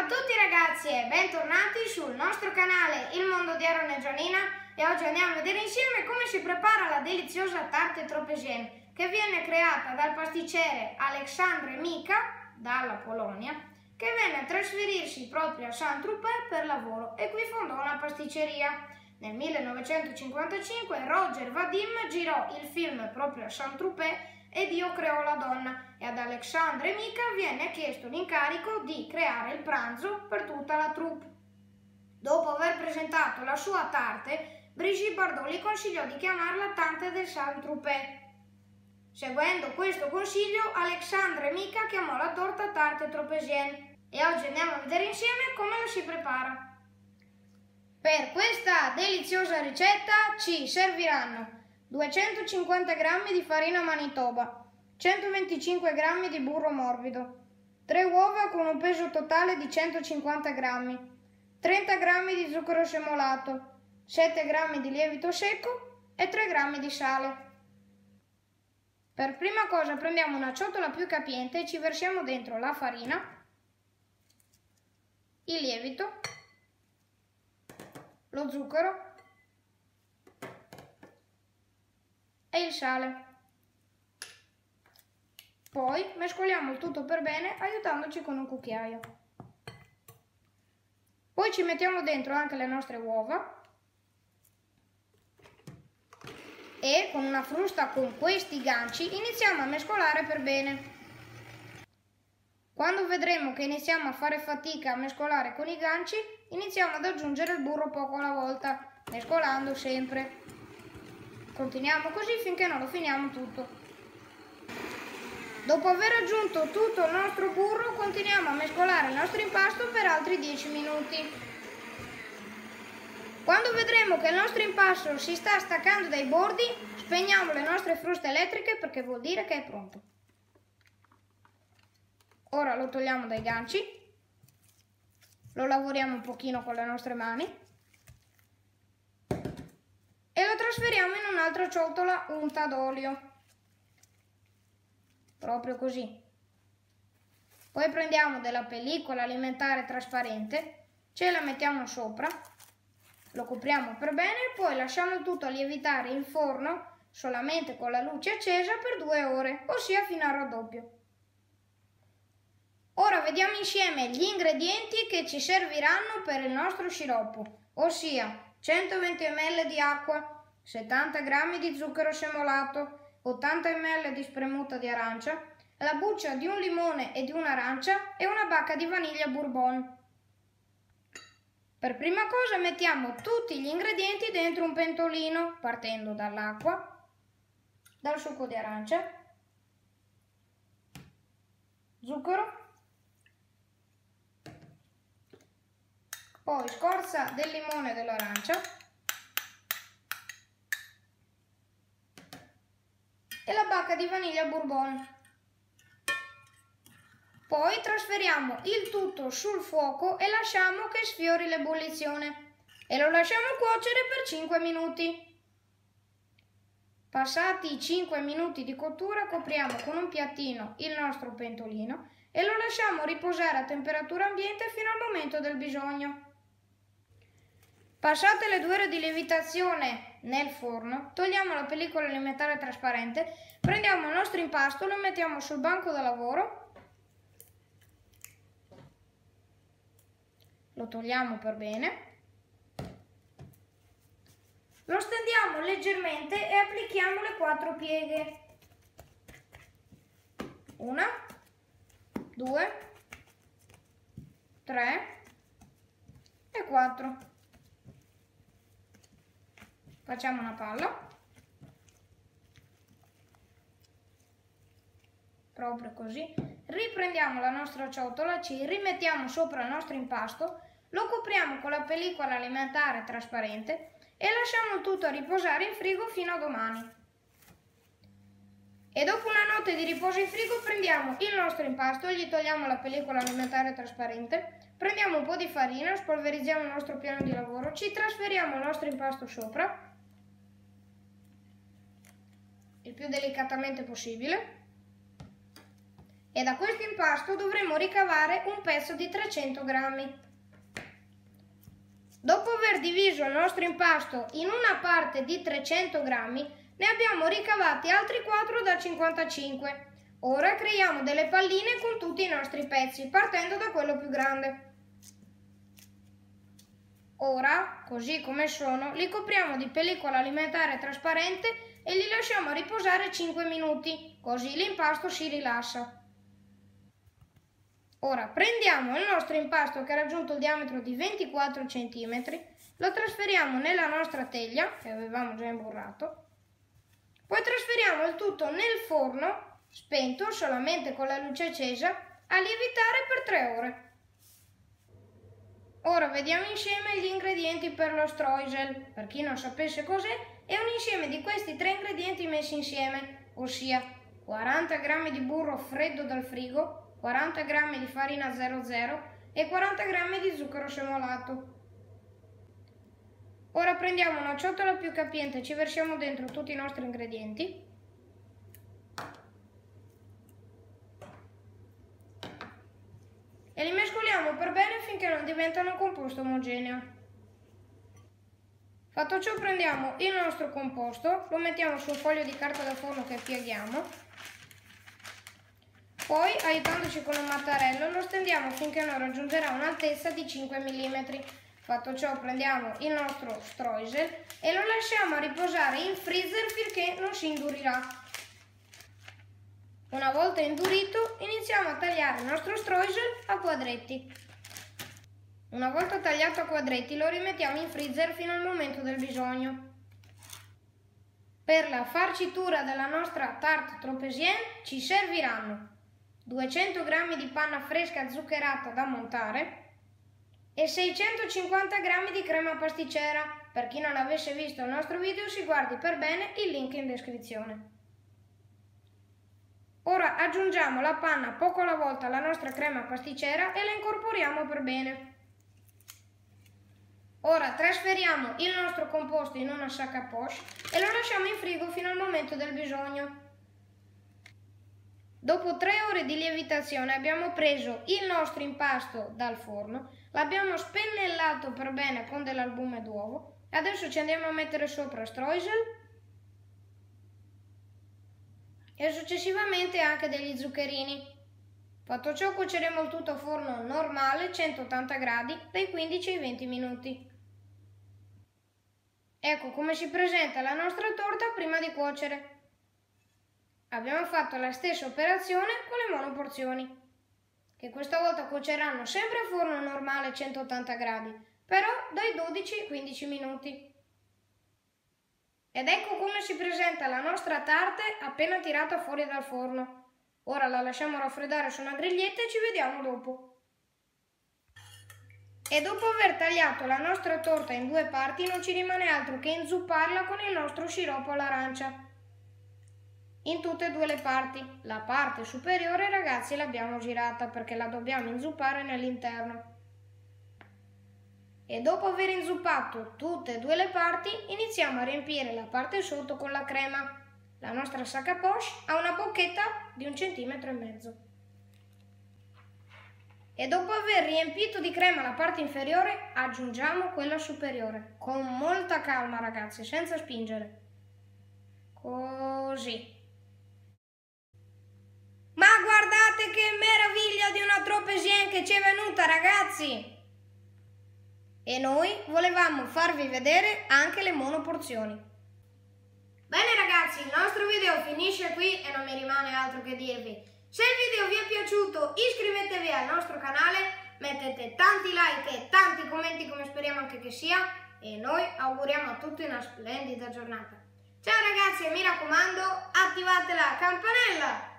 tutti ragazzi e bentornati sul nostro canale Il Mondo di Aaron e Gianina, e oggi andiamo a vedere insieme come si prepara la deliziosa tarte tropezien, che viene creata dal pasticcere Aleksandr Mika dalla Polonia, che venne a trasferirsi proprio a Saint-Tropez per lavoro e qui fondò una pasticceria. Nel 1955 Roger Vadim girò il film proprio a Saint-Tropez e Dio creò la donna, e ad Aleksandr Mika viene chiesto l'incarico di creare il pranzo per tutta la troupe. Dopo aver presentato la sua tarte, Brigitte Bardot gli consigliò di chiamarla Tante de Saint-Tropez. Seguendo questo consiglio, Aleksandr Mika chiamò la torta tarte tropezien, e oggi andiamo a vedere insieme come la si prepara. Per questa deliziosa ricetta ci serviranno 250 g di farina Manitoba, 125 g di burro morbido, 3 uova con un peso totale di 150 g, 30 g di zucchero semolato, 7 g di lievito secco e 3 g di sale. Per prima cosa prendiamo una ciotola più capiente e ci versiamo dentro la farina, il lievito, lo zucchero e il sale. Poi mescoliamo il tutto per bene aiutandoci con un cucchiaio. Poi ci mettiamo dentro anche le nostre uova e con una frusta con questi ganci iniziamo a mescolare per bene. Quando vedremo che iniziamo a fare fatica a mescolare con i ganci, iniziamo ad aggiungere il burro poco alla volta, mescolando sempre. Continuiamo così finché non lo finiamo tutto. Dopo aver aggiunto tutto il nostro burro, continuiamo a mescolare il nostro impasto per altri 10 minuti. Quando vedremo che il nostro impasto si sta staccando dai bordi, spegniamo le nostre fruste elettriche perché vuol dire che è pronto. Ora lo togliamo dai ganci, lo lavoriamo un pochino con le nostre mani e lo trasferiamo in un'altra ciotola unta d'olio, proprio così. Poi prendiamo della pellicola alimentare trasparente, ce la mettiamo sopra, lo copriamo per bene e poi lasciamo il tutto lievitare in forno solamente con la luce accesa per 2 ore, ossia fino al raddoppio. Ora vediamo insieme gli ingredienti che ci serviranno per il nostro sciroppo, ossia 120 ml di acqua, 70 g di zucchero semolato, 80 ml di spremuta di arancia, la buccia di un limone e di un'arancia e una bacca di vaniglia bourbon. Per prima cosa mettiamo tutti gli ingredienti dentro un pentolino, partendo dall'acqua, dal succo di arancia, zucchero, poi scorza del limone e dell'arancia e la bacca di vaniglia bourbon. Poi trasferiamo il tutto sul fuoco e lasciamo che sfiori l'ebollizione e lo lasciamo cuocere per 5 minuti. Passati i 5 minuti di cottura copriamo con un piattino il nostro pentolino e lo lasciamo riposare a temperatura ambiente fino al momento del bisogno. Passate le 2 ore di lievitazione nel forno, togliamo la pellicola alimentare trasparente, prendiamo il nostro impasto, lo mettiamo sul banco da lavoro, lo togliamo per bene, lo stendiamo leggermente e applichiamo le 4 pieghe. 1, 2, 3 e 4. Facciamo una palla, proprio così, riprendiamo la nostra ciotola, ci rimettiamo sopra il nostro impasto, lo copriamo con la pellicola alimentare trasparente e lasciamo il tutto a riposare in frigo fino a domani. E dopo una notte di riposo in frigo prendiamo il nostro impasto, gli togliamo la pellicola alimentare trasparente, prendiamo un po' di farina, spolverizziamo il nostro piano di lavoro, ci trasferiamo il nostro impasto sopra, il più delicatamente possibile, e da questo impasto dovremo ricavare un pezzo di 300 grammi. Dopo aver diviso il nostro impasto in una parte di 300 grammi, ne abbiamo ricavati altri 4 da 55. Ora creiamo delle palline con tutti i nostri pezzi, partendo da quello più grande. Ora, così come sono, li copriamo di pellicola alimentare trasparente e li lasciamo riposare 5 minuti, così l'impasto si rilassa. Ora prendiamo il nostro impasto che ha raggiunto il diametro di 24 cm, lo trasferiamo nella nostra teglia, che avevamo già imburrato, poi trasferiamo il tutto nel forno, spento solamente con la luce accesa, a lievitare per 3 ore. Ora vediamo insieme gli ingredienti per lo streusel. Per chi non sapesse cos'è, è un insieme di questi 3 ingredienti messi insieme, ossia 40 g di burro freddo dal frigo, 40 g di farina 00 e 40 g di zucchero semolato. Ora prendiamo una ciotola più capiente e ci versiamo dentro tutti i nostri ingredienti. E li mescoliamo per bene finché non diventano un composto omogeneo. Fatto ciò prendiamo il nostro composto, lo mettiamo su un foglio di carta da forno che pieghiamo, poi aiutandoci con un mattarello lo stendiamo finché non raggiungerà un'altezza di 5 mm. Fatto ciò prendiamo il nostro streusel e lo lasciamo riposare in freezer finché non si indurirà. Una volta indurito iniziamo a tagliare il nostro streusel a quadretti. Una volta tagliato a quadretti lo rimettiamo in freezer fino al momento del bisogno. Per la farcitura della nostra tarte tropézienne ci serviranno 200 g di panna fresca zuccherata da montare e 650 g di crema pasticcera. Per chi non avesse visto il nostro video si guardi per bene il link in descrizione. Ora aggiungiamo la panna poco alla volta alla nostra crema pasticcera e la incorporiamo per bene. Ora trasferiamo il nostro composto in una sac à poche e lo lasciamo in frigo fino al momento del bisogno. Dopo 3 ore di lievitazione abbiamo preso il nostro impasto dal forno, l'abbiamo spennellato per bene con dell'albume d'uovo e adesso ci andiamo a mettere sopra streusel e successivamente anche degli zuccherini. Fatto ciò cuoceremo il tutto a forno normale 180 gradi dai 15 ai 20 minuti. Ecco come si presenta la nostra torta prima di cuocere. Abbiamo fatto la stessa operazione con le monoporzioni, che questa volta cuoceranno sempre a forno normale 180 gradi, però dai 12 ai 15 minuti. Ed ecco come si presenta la nostra tarte appena tirata fuori dal forno. Ora la lasciamo raffreddare su una griglietta e ci vediamo dopo. E dopo aver tagliato la nostra torta in 2 parti non ci rimane altro che inzupparla con il nostro sciroppo all'arancia. In tutte e 2 le parti. La parte superiore, ragazzi, l'abbiamo girata perché la dobbiamo inzuppare nell'interno. E dopo aver inzuppato tutte e 2 le parti iniziamo a riempire la parte sotto con la crema. La nostra sac à poche ha una bocchetta di 1,5 cm. E dopo aver riempito di crema la parte inferiore aggiungiamo quella superiore con molta calma, ragazzi, senza spingere. Così. Ma guardate che meraviglia di una tropézienne che ci è venuta, ragazzi! E noi volevamo farvi vedere anche le monoporzioni. Bene ragazzi, il nostro video finisce qui e non mi rimane altro che dirvi. Se il video vi è piaciuto iscrivetevi al nostro canale, mettete tanti like e tanti commenti come speriamo anche che sia e noi auguriamo a tutti una splendida giornata. Ciao ragazzi e mi raccomando attivate la campanella!